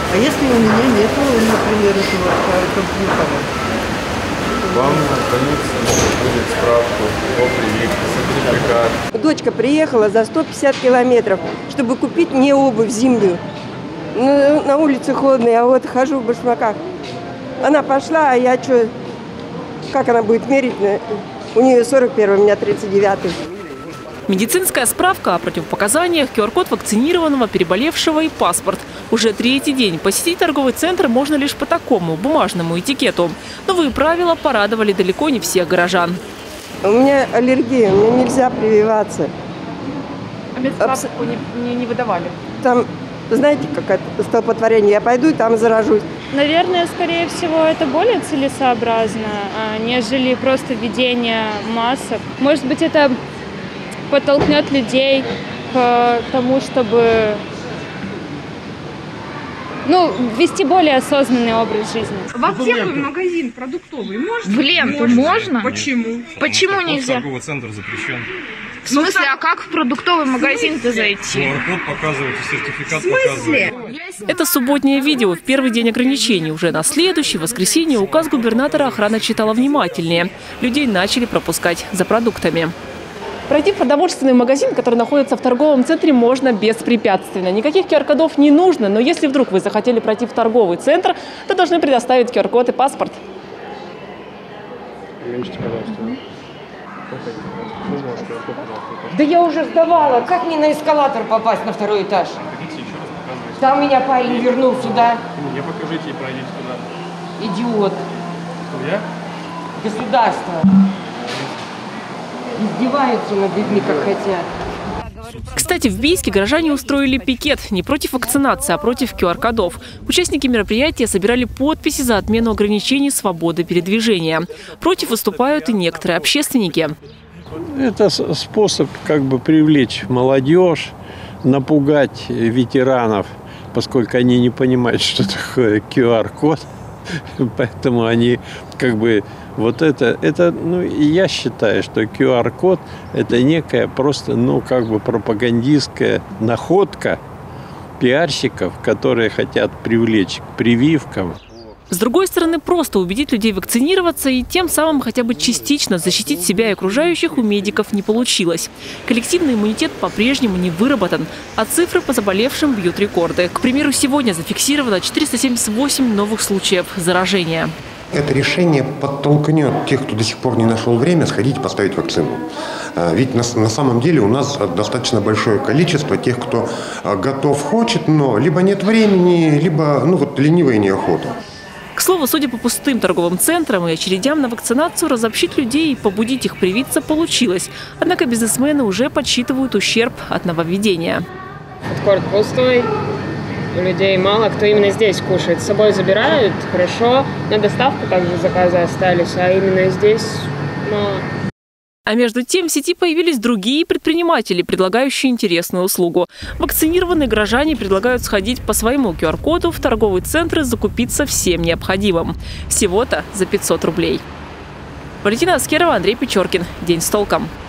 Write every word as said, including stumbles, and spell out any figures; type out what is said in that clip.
А если у меня нету, например, этого компьютера? Вам в больнице будет справку о прививке, сертификат. Дочка приехала за сто пятьдесят километров, чтобы купить мне обувь зимнюю. На, на улице холодно, я вот хожу в башмаках. Она пошла, а я что, как она будет мерить? У нее сорок первый, у меня тридцать девятый. Медицинская справка о противопоказаниях, ку ар код вакцинированного, переболевшего и паспорт. Уже третий день посетить торговый центр можно лишь по такому бумажному этикету. Новые правила порадовали далеко не всех горожан. У меня аллергия, мне нельзя прививаться. А медсправку не, не, не выдавали? Там, знаете, какое столпотворение, я пойду и там заражусь. Наверное, скорее всего, это более целесообразно, нежели просто введение масок. Может быть, это подтолкнет людей к тому, чтобы ну, вести более осознанный образ жизни. В аптеку, в магазин продуктовый можно? В ленту можно? можно? Почему? Почему нельзя? Торговый центр запрещен. В смысле, а как в продуктовый магазин-то зайти? ку ар код показываете, сертификат показываете. Это субботнее видео в первый день ограничений. Уже на следующий, воскресенье, указ губернатора охрана читала внимательнее. Людей начали пропускать за продуктами. Пройти в продовольственный магазин, который находится в торговом центре, можно беспрепятственно. Никаких ку ар кодов не нужно, но если вдруг вы захотели пройти в торговый центр, то должны предоставить ку ар код и паспорт. Уменьшите, пожалуйста. Да я уже сдавала. Как мне на эскалатор попасть на второй этаж? Там меня парень вернул сюда. Мне покажите и пройдите туда. Идиот. Кто, я? Государство. Издеваются над людьми, как хотят. Кстати, в Бийске горожане устроили пикет не против вакцинации, а против ку ар кодов. Участники мероприятия собирали подписи за отмену ограничений свободы передвижения. Против выступают и некоторые общественники. Это способ как бы привлечь молодежь, напугать ветеранов, поскольку они не понимают, что такое ку ар код. Поэтому они как бы вот это, это, ну, я считаю, что ку ар код это некая просто, ну, как бы пропагандистская находка пиарщиков, которые хотят привлечь к прививкам. С другой стороны, просто убедить людей вакцинироваться и тем самым хотя бы частично защитить себя и окружающих у медиков не получилось. Коллективный иммунитет по-прежнему не выработан, а цифры по заболевшим бьют рекорды. К примеру, сегодня зафиксировано четыреста семьдесят восемь новых случаев заражения. Это решение подтолкнет тех, кто до сих пор не нашел время, сходить и поставить вакцину. Ведь на, на самом деле у нас достаточно большое количество тех, кто готов, хочет, но либо нет времени, либо ну, вот, ленивая неохота. К слову, судя по пустым торговым центрам и очередям на вакцинацию, разобщить людей и побудить их привиться получилось. Однако бизнесмены уже подсчитывают ущерб от нововведения. Фудкорт пустой, у людей мало, кто именно здесь кушает. С собой забирают, хорошо, на доставку также заказы остались, а именно здесь мало. А между тем в сети появились другие предприниматели, предлагающие интересную услугу. Вакцинированные горожане предлагают сходить по своему ку ар коду в торговый центр и закупиться всем необходимым. Всего-то за пятьсот рублей. Валентина Аскерова, Андрей Печоркин. День с толком.